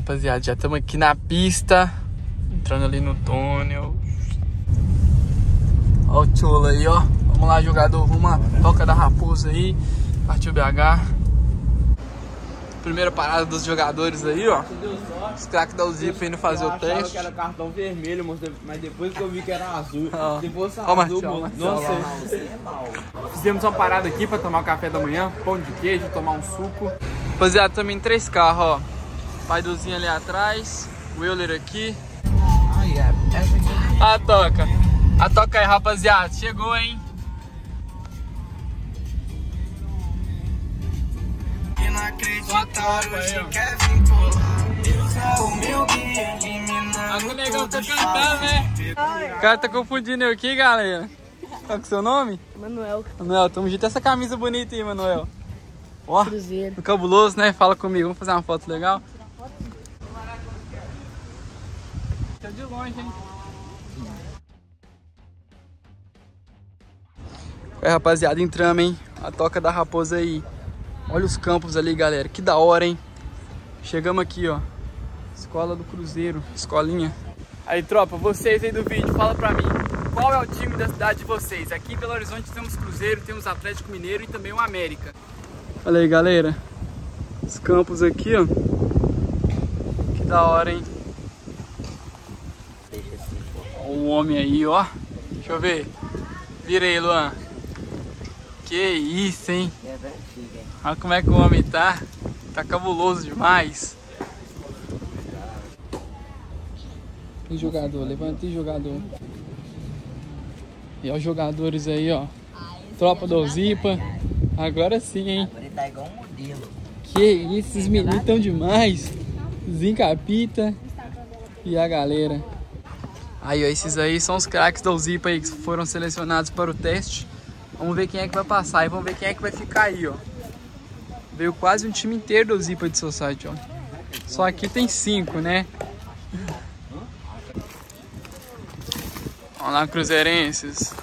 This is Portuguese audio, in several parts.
rapaziada, já estamos aqui na pista, entrando ali no túnel. Ó o tcholo aí, ó. Vamos lá, jogador, rumo à Toca da Raposa aí. Partiu BH. Primeira parada dos jogadores aí, ó. Os craques da Uzipa indo fazer o teste. Eu achava que era cartão vermelho, mas depois que eu vi que era azul. Se fosse azul, nossa, fizemos uma parada aqui pra tomar o café da manhã, pão de queijo, tomar um suco. Rapaziada, estamos em 3 carros, ó. Pai do Zinho ali atrás, o Euler aqui. A Toca. A Toca aí, rapaziada. Chegou, hein? O negão tá cantando, né? O cara tá confundindo eu aqui, galera. Qual que é o seu nome? Manuel. Manuel, tamo junto. Essa camisa bonita aí, Manuel. Ó, Cruzeiro. Cabuloso, né? Fala comigo, vamos fazer uma foto legal? Tá de longe, hein? É, rapaziada, entramos, hein? A Toca da Raposa aí. Olha os campos ali, galera. Que da hora, hein? Chegamos aqui, ó. Escola do Cruzeiro. Escolinha. Aí, tropa, vocês aí do vídeo, fala pra mim. Qual é o time da cidade de vocês? Aqui em Belo Horizonte temos Cruzeiro, temos Atlético Mineiro e também o América. Olha aí, galera. Os campos aqui, ó. Que da hora, hein? O homem aí, ó. Deixa eu ver. Vira aí, Luan. Que isso, hein? Olha como é que o homem tá. Tá cabuloso demais. Tem jogador, levanta aí, jogador. E ó, os jogadores aí, ó. Tropa da Uzipa. Agora sim, hein? Agora ele tá igual um modelo. Que isso, esses meninos tão demais. Zincapita e a galera. Aí, ó, esses aí são os craques da Uzipa aí que foram selecionados para o teste. Vamos ver quem é que vai passar e vamos ver quem é que vai ficar aí, ó. Veio quase um time inteiro do Uzipa de Society, ó. Só aqui tem 5, né? Vamos lá, cruzeirenses.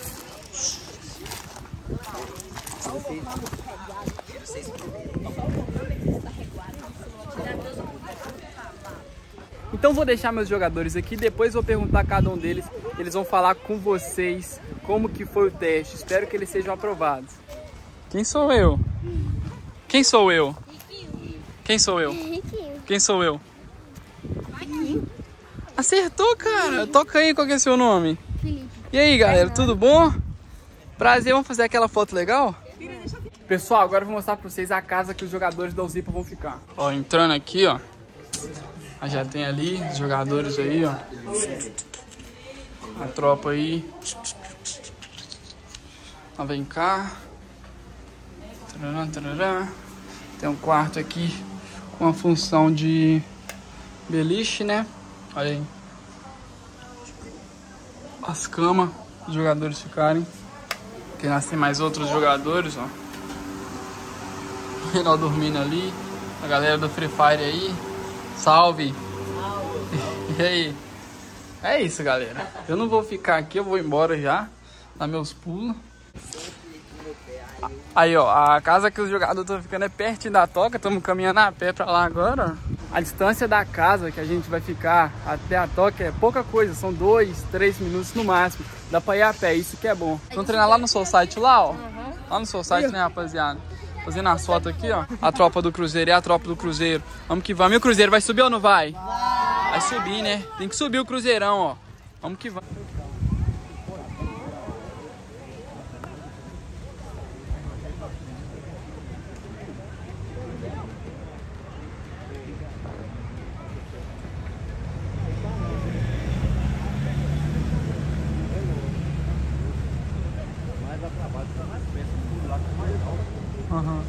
Então vou deixar meus jogadores aqui, depois vou perguntar a cada um deles. Eles vão falar com vocês como que foi o teste. Espero que eles sejam aprovados. Quem sou eu? Quem sou eu? Quem sou eu? Quem sou eu? Acertou, cara. Toca aí, qual que é seu nome? E aí, galera, tudo bom? Prazer, vamos fazer aquela foto legal? Pessoal, agora eu vou mostrar pra vocês a casa que os jogadores da Uzipa vão ficar. Ó, entrando aqui, ó. Já tem ali os jogadores aí, ó. A tropa aí. Ó, vem cá. Tarará, tarará. Tem um quarto aqui com a função de beliche, né? Olha aí. As camas os jogadores ficarem. Aqui nós tem mais outros jogadores, ó. Nós dormindo ali. A galera do Free Fire aí. Salve! E aí? É isso, galera. Eu não vou ficar aqui, eu vou embora já. Dar meus pulos. Aí, ó, a casa que os jogadores estão ficando é pertinho da Toca. Estamos caminhando a pé pra lá agora. A distância da casa que a gente vai ficar até a Toca é pouca coisa. São 2, 3 minutos no máximo. Dá pra ir a pé, isso que é bom. Vamos treinar lá no Society lá, ó. Lá no Society, né, rapaziada? Fazendo as fotos aqui, ó. A tropa do Cruzeiro e a tropa do Cruzeiro. Vamos que vamos. E o Cruzeiro vai subir ou não vai? Vai subir, né? Tem que subir o Cruzeirão, ó. Vamos que vamos. Uhum.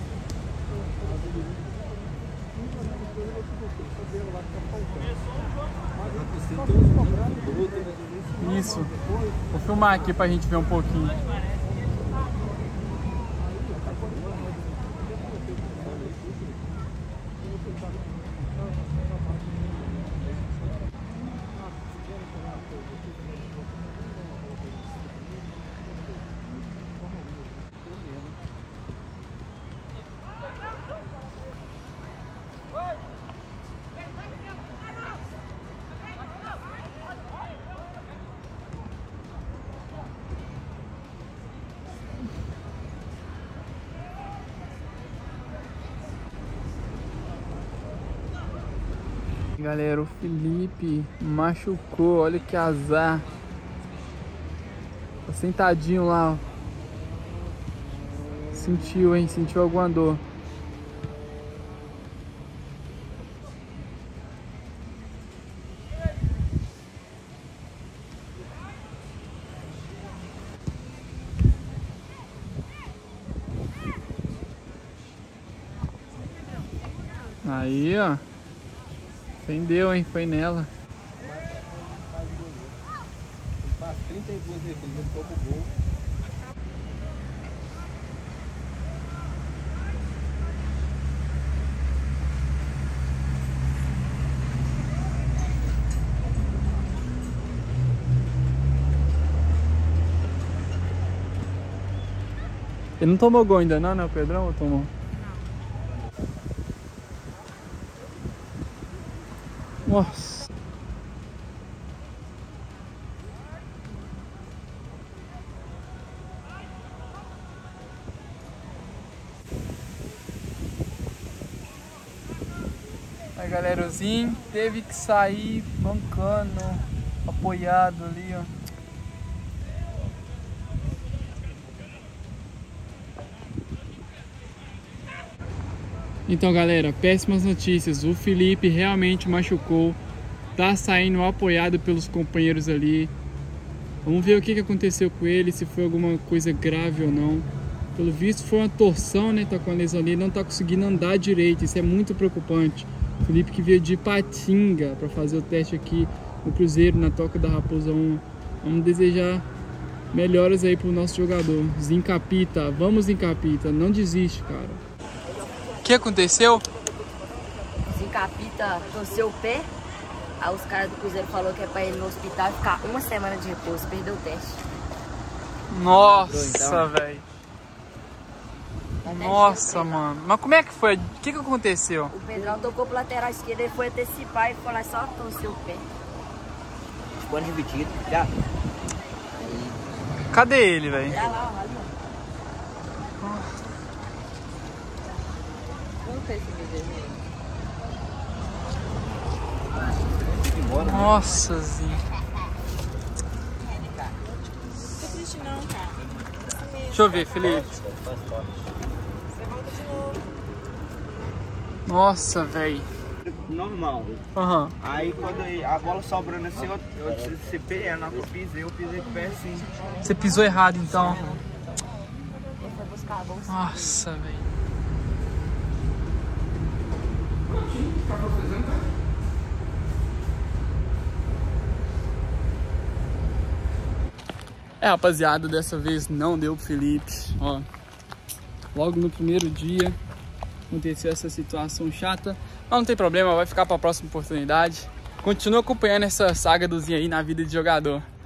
Isso. Vou filmar aqui pra gente ver um pouquinho. Galera, o Felipe machucou, olha que azar. Tá sentadinho lá, ó. Sentiu, hein? Sentiu alguma dor. Aí, ó. Entendeu, hein? Foi nela. Faz 32 vezes, ele ficou pro gol. Ele não tomou gol ainda não, né? O Pedrão ou tomou? Nossa. Aí, galera, o Zinho teve que sair mancando, apoiado ali, ó. Então, galera, péssimas notícias. O Felipe realmente machucou. Tá saindo apoiado pelos companheiros ali. Vamos ver o que aconteceu com ele, se foi alguma coisa grave ou não. Pelo visto foi uma torção, né? Tá com a lesão ali, não tá conseguindo andar direito. Isso é muito preocupante. O Felipe que veio de Ipatinga para fazer o teste aqui no Cruzeiro, na Toca da Raposa 1. Vamos desejar melhoras aí pro nosso jogador. Zincapita, vamos Zincapita, não desiste, cara. O que aconteceu? O Zincapita torceu o pé. Aí os caras do Cruzeiro falaram que é pra ele no hospital ficar uma semana de repouso. Perdeu o teste. Nossa, velho. Nossa, mano. Mas como é que foi? O que aconteceu? O Pedrão tocou pro lateral esquerdo, ele foi antecipar e foi lá só torceu o pé. Bora repetido, já. Cadê ele, velho? Olha lá, ali, ó. Não fez esse vídeo. Nossa, Zinho. Não tô triste não, cara. Deixa eu ver, Felipe. Você volta de novo. Nossa, velho. Normal. Aham. Aí quando a bola sobrando assim, você pega, na hora que eu pisei com o pé assim. Você pisou errado, então. Ele foi buscar a bolsa. Nossa, velho. É, rapaziada, dessa vez não deu pro Felipe, ó. Logo no primeiro dia aconteceu essa situação chata, mas não tem problema, vai ficar pra próxima oportunidade. Continua acompanhando essa saga do Zinho aí na vida de jogador.